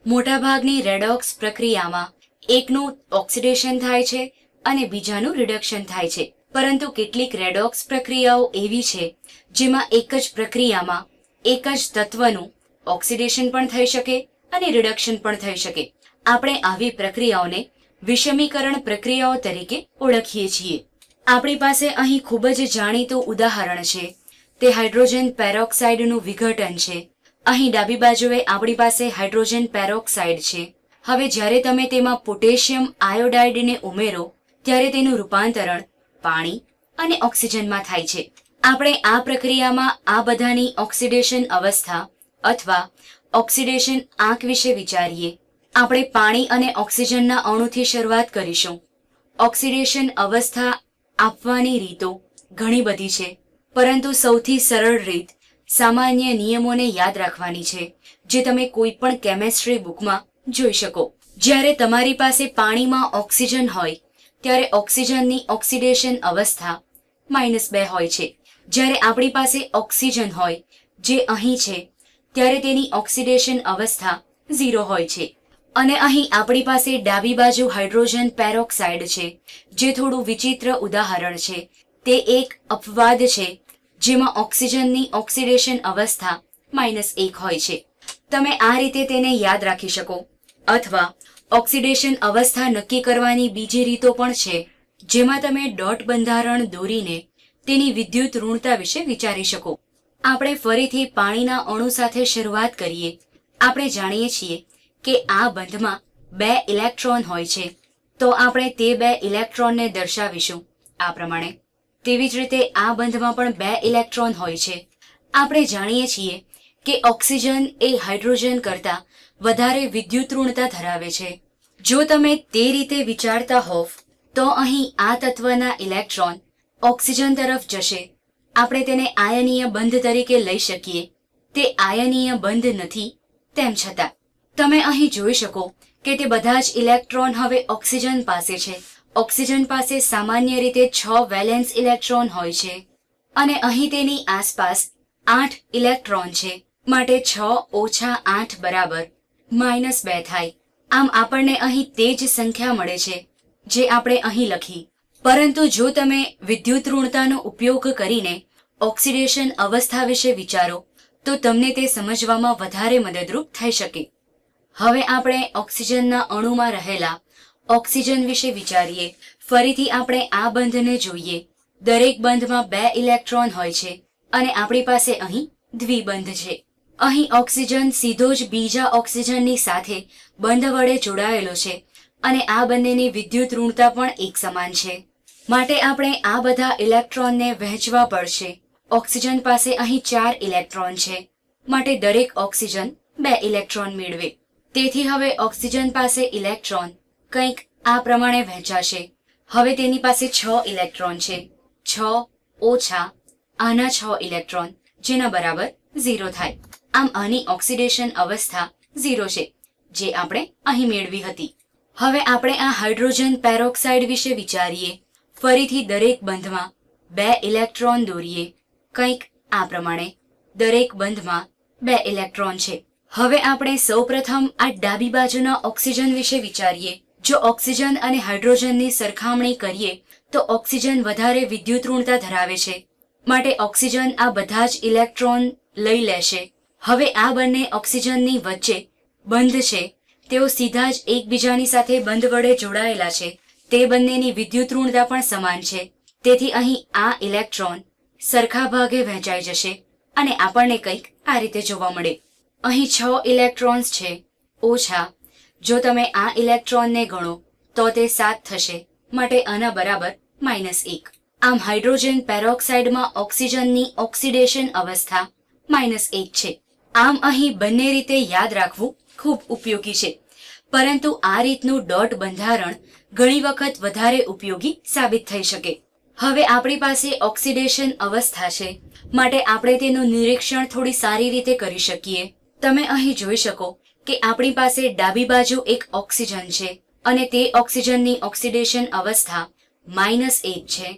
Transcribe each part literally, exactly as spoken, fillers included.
મોટાભાગની રેડોક્સ પ્રક્રિયામાં એકનું ઓક્સિડેશન થાય છે અને બીજાનું રિડક્શન થાય છે, પરંતુ કેટલીક રેડોક્સ પ્રક્રિયાઓ એવી છે જેમાં એક જ પ્રક્રિયામાં એક જ તત્વનું ઓક્સિડેશન પણ થઈ શકે અને રિડક્શન પણ થઈ શકે. આપણે આવી પ્રક્રિયાઓને વિષમીકરણ પ્રક્રિયાઓ તરીકે ઓળખીએ છીએ. આપણી પાસે અહીં ખૂબ જ જાણીતું ઉદાહરણ છે, તે હાઇડ્રોજન પેરોક્સાઇડનું વિઘટન છે. અહીં ડાબી બાજુએ આપણી પાસે હાઇડ્રોજન પેરોક્સાઇડ છે. હવે જ્યારે તમે તેમાં પોટેશિયમ આયોડાઇડને ઉમેરો ત્યારે તેનું રૂપાંતરણ પાણી અને ઓક્સિજનમાં થાય છે. આપણે આ પ્રક્રિયામાં આ બધાની ઓક્સિડેશન અવસ્થા અથવા ઓક્સિડેશન આંક વિશે વિચારીએ. આપણે પાણી અને ઓક્સિજનના અણુથી શરૂઆત કરીશું. ઓક્સિડેશન અવસ્થા આપવાની રીતો ઘણી બધી છે, પરંતુ સૌથી સરળ રીત સામાન્ય નિયમોને યાદ રાખવાની છે, જે તમે કોઈ પણ કેમેસ્ટ્રી બુકમાં જોઈ શકો. જ્યારે તમારી પાસે પાણીમાં ઓક્સિજન હોય ત્યારે ઓક્સિજનની ઓક્સિડેશન અવસ્થા માઇનસ બે હોય છે. જ્યારે આપણી પાસે ઓક્સિજન હોય જે અહીં છે ત્યારે તેની ઓક્સિડેશન અવસ્થા ઝીરો હોય છે. અને અહીં આપણી પાસે ડાબી બાજુ હાઇડ્રોજન પેરોક્સાઇડ છે, જે થોડું વિચિત્ર ઉદાહરણ છે. તે એક અપવાદ છે જેમાં ઓક્સિજનની ઓક્સિડેશન અવસ્થા માઇનસ એક હોય છે. તમે આ રીતે તેને યાદ રાખી શકો. અથવા ઓક્સિડેશન અવસ્થા નક્કી કરવાની બીજી રીતો પણ છે, જેમાં તમે ડોટ બંધારણ દોરીને તેની વિદ્યુત ઋણતા વિશે વિચારી શકો. આપણે ફરીથી પાણીના અણુ સાથે શરૂઆત કરીએ. આપણે જાણીએ છીએ કે આ બંધમાં બે ઇલેક્ટ્રોન હોય છે, તો આપણે તે બે ઇલેક્ટ્રોનને દર્શાવીશું આ પ્રમાણે. તેવી જ રીતે આ બંધમાં પણ બે ઇલેક્ટ્રોન હોય છે. આપણે જાણીએ છીએ કે ઓક્સિજન એ હાઇડ્રોજન કરતાં વધારે વિદ્યુત ઋણતા ધરાવે છે. જો તમે તે રીતે વિચારતા હોવ તો અહીં આ તત્વના ઇલેક્ટ્રોન ઓક્સિજન તરફ જશે. આપણે તેને આયનીય બંધ તરીકે લઈ શકીએ. તે આયનીય બંધ નથી, તેમ છતાં તમે અહીં જોઈ શકો કે તે બધા જ ઇલેક્ટ્રોન હવે ઓક્સિજન પાસે છે. ઓક્સિજન પાસે સામાન્ય રીતે છ વેલેન્સ ઇલેક્ટ્રોન હોય છે અને અહીં તેની આસપાસ આઠ ઇલેક્ટ્રોન છે. માટે છ ઓછા આઠ બરાબર માઇનસ બે થાય. આમ આપણને અહીં તે જ સંખ્યા મળે છે જે આપણે અહીં લખી. પરંતુ જો તમે વિદ્યુત ઋણતાનો ઉપયોગ કરીને ઓક્સિડેશન અવસ્થા વિશે વિચારો તો તમને તે સમજવામાં વધારે મદદરૂપ થઈ શકે. હવે આપણે ઓક્સિજનના અણુમાં રહેલા ઓક્સિજન વિશે વિચારીએ. ફરીથી આપણે આ બંધને જોઈએ. દરેક બંધમાં બે ઇલેક્ટ્રોન હોય છે અને આપણી પાસે અહીં દ્વિબંધ છે. અહીં ઓક્સિજન સીધો જ બીજા ઓક્સિજનની સાથે બંધ વડે જોડાયેલો છે અને આ બંનેની વિદ્યુત ઋણતા પણ એક સમાન છે. માટે આપણે આ બધા ઇલેક્ટ્રોનને વહેંચવા પડશે. ઓક્સિજન પાસે અહીં ચાર ઇલેક્ટ્રોન છે, માટે દરેક ઓક્સિજન બે ઇલેક્ટ્રોન મેળવે. તેથી હવે ઓક્સિજન પાસે ઇલેક્ટ્રોન કંઈક આ પ્રમાણે વહેંચાશે. હવે તેની પાસે છ ઇલેક્ટ્રોન છે. છ ઓછા આના છ ઇલેક્ટ્રોન, જેના બરાબર ઝીરો થાય. આમ આની ઓક્સિડેશન અવસ્થા ઝીરો છે, જે આપણે અહીં મેળવી હતી. હવે આપણે આ હાઇડ્રોજન પેરોક્સાઇડ વિશે વિચારીએ. ફરીથી દરેક બંધમાં બે ઇલેક્ટ્રોન દોરીએ. કંઈક આ પ્રમાણે દરેક બંધમાં બે ઇલેક્ટ્રોન છે. હવે આપણે સૌપ્રથમ આ ડાબી બાજુના ઓક્સિજન વિશે વિચારીએ. જો ઓક્સિજન અને હાઇડ્રોજનની સરખામણી કરીએ તો ઓક્સિજન વધારે વિદ્યુત ઋણતા ધરાવે છે, માટે ઓક્સિજન આ બધા જ ઇલેક્ટ્રોન લઈ લેશે. હવે આ બંને ઓક્સિજનની વચ્ચે બંધ છે. તેઓ સીધા જ એકબીજાની સાથે બંધ વડે જોડાયેલા છે. તે બંનેની વિદ્યુત ઋણતા પણ સમાન છે. તેથી અહીં આ ઇલેક્ટ્રોન સરખા ભાગે વહેંચાઈ જશે અને આપણને કંઈક આ રીતે જોવા મળે. અહીં છ ઇલેક્ટ્રોન્સ છે. ઓછા જો તમે આ ઇલેક્ટ્રોનને ગણો તો તે સાત થશે, માટે આના બરાબર માઇનસ એક. આમ હાઇડ્રોજન પેરોક્સાઇડમાં ઓક્સિજનની ઓક્સિડેશન અવસ્થા માઇનસ એક છે. આમ અહીં બંને રીતે યાદ રાખવું ખૂબ ઉપયોગી છે, પરંતુ આ રીતનું ડોટ બંધારણ ઘણી વખત વધારે ઉપયોગી સાબિત થઈ શકે. હવે આપણી પાસે ઓક્સિડેશન અવસ્થા છે, માટે આપણે તેનું નિરીક્ષણ થોડી સારી રીતે કરી શકીએ. તમે અહીં જોઈ શકો કે આપણી પાસે ડાબી બાજુ એક ઓક્સિજન છે અને તે ઓક્સિજનની ઓક્સિડેશન અવસ્થા માઇનસ એક છે.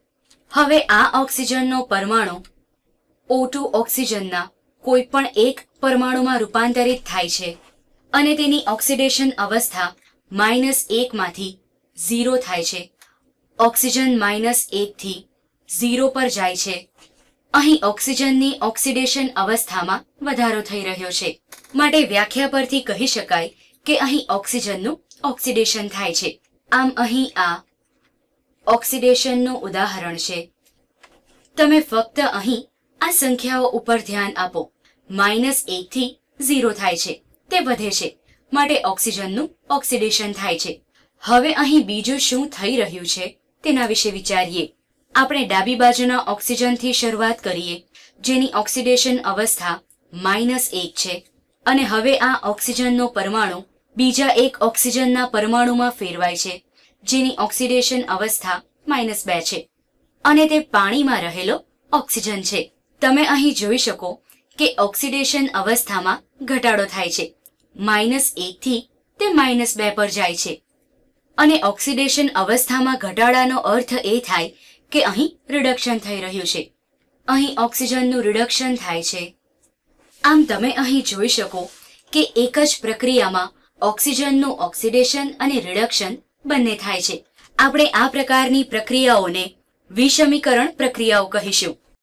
હવે આ ઓક્સિજનનો પરમાણુ ઓ ટુ ઓક્સિજનના કોઈ પણ એક પરમાણુમાં રૂપાંતરિત થાય છે અને તેની ઓક્સિડેશન અવસ્થા માઇનસ એકમાંથી ઝીરો થાય છે. ઓક્સિજન માઇનસ એકથી ઝીરો પર જાય છે. અહીં ઓક્સિજનની ઓક્સિડેશન અવસ્થામાં વધારો થઈ રહ્યો છે. માટે વ્યાખ્યા પરથી કહી શકાય કે અહીં ઓક્સિજનનું ઓક્સિડેશન થાય છે. આમ અહીં આ ઓક્સિડેશનનું ઉદાહરણ છે. તમે ફક્ત અહીં આ સંખ્યાઓ ઉપર ધ્યાન આપો. માઇનસ એકથી ઝીરો થાય છે, તે વધે છે, માટે ઓક્સિજનનું ઓક્સિડેશન થાય છે. હવે અહીં બીજું શું થઈ રહ્યું છે તેના વિશે વિચારીએ. આપણે ડાબી બાજુના ઓક્સિજનથી શરૂઆત કરીએ, જેની ઓક્સિડેશન અવસ્થા માઇનસ એક છે. અને હવે આ ઓક્સિજનનો પરમાણુ બીજા એક ઓક્સિજનના પરમાણુમાં ફેરવાય છે, જેની ઓક્સિડેશન અવસ્થા માઇનસ બે છે. અને તે પાણીમાં રહેલો ઓક્સિજન છે. તમે અહીં જોઈ શકો કે ઓક્સિડેશન અવસ્થામાં ઘટાડો થાય છે. માઇનસ એકથી તે માઇનસ બે પર જાય છે. અને ઓક્સિડેશન અવસ્થામાં ઘટાડાનો અર્થ એ થાય કે અહીં રિડક્શન થઈ રહ્યું છે. અહીં ઓક્સિજનનું રિડક્શન થાય છે. આમ તમે અહીં જોઈ શકો કે એક જ પ્રક્રિયામાં ઓક્સિજનનું ઓક્સિડેશન અને રિડક્શન બંને થાય છે. આપણે આ પ્રકારની પ્રક્રિયાઓને વિષમીકરણ પ્રક્રિયાઓ કહીશું.